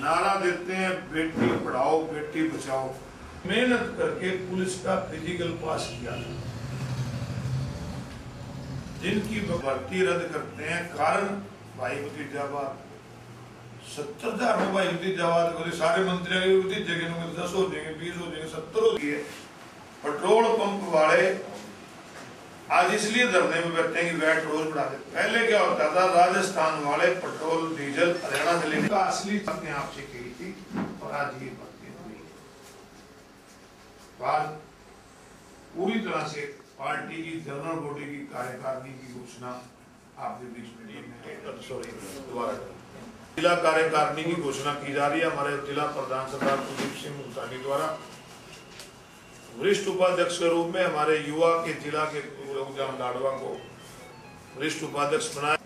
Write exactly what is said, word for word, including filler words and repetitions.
नारा देते हैं बेटी पढ़ाओ बेटी बचाओ। मेहनत करके पुलिस का फिजिकल पास किया, जिनकी भर्ती रद्द करते हैं कारण भाई भतीजावाद। सत्तर हजार में भाई भतीजावाद बोले सारे मंत्री भतीजे के दस हो जाएंगे, बीस हो जाएंगे, सत्तर हो जाएंगे। पेट्रोल पंप वाले आज इसलिए धरने में बैठते हैं कि वैट रोज बढ़ा दे। पहले क्या होता था, राजस्थान वाले पेट्रोल डीजल हरियाणा से लेने का असली बातें आपसे कही थी और आज ये बातें हुई। आज पूरी तरह से पार्टी की जनरल बॉडी की कार्यकारिणी की घोषणा आपके बीच में सॉरी दोबारा जिला कार्यकारिणी की घोषणा की जा रही है। हमारे जिला प्रधान सरदार कुलदीप सिंह मुल्तानी द्वारा वरिष्ठ उपाध्यक्ष के रूप में हमारे युवा के जिला के लाडवा को वरिष्ठ उपाध्यक्ष बनाया।